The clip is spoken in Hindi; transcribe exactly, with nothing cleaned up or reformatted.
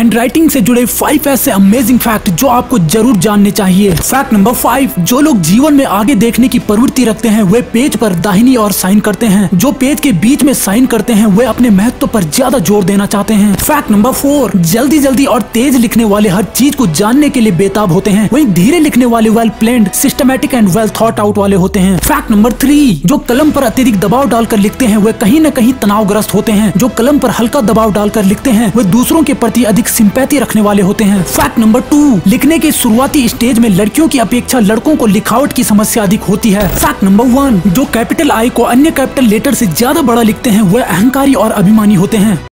हैंड राइटिंग से जुड़े फाइव ऐसे अमेजिंग फैक्ट जो आपको जरूर जानने चाहिए। फैक्ट नंबर फाइव, जो लोग जीवन में आगे देखने की प्रवृत्ति रखते हैं वे पेज पर दाहिनी ओर साइन करते हैं। जो पेज के बीच में साइन करते हैं वे अपने महत्व पर ज्यादा जोर देना चाहते हैं। फैक्ट नंबर फोर, जल्दी जल्दी और तेज लिखने वाले हर चीज को जानने के लिए बेताब होते हैं, वहीं धीरे लिखने वाले well planned, systematic and well thought out वाले होते हैं। फैक्ट नंबर थ्री, जो कलम पर अत्यधिक दबाव डालकर लिखते हैं वे कहीं न कहीं तनावग्रस्त होते हैं। जो कलम पर हल्का दबाव डालकर लिखते हैं वे दूसरों के प्रति अधिक सिंपैथी रखने वाले होते हैं। फैक्ट नंबर टू, लिखने के शुरुआती स्टेज में लड़कियों की अपेक्षा लड़कों को लिखावट की समस्या अधिक होती है। फैक्ट नंबर वन, जो कैपिटल आई को अन्य कैपिटल लेटर से ज्यादा बड़ा लिखते हैं वे अहंकारी और अभिमानी होते हैं।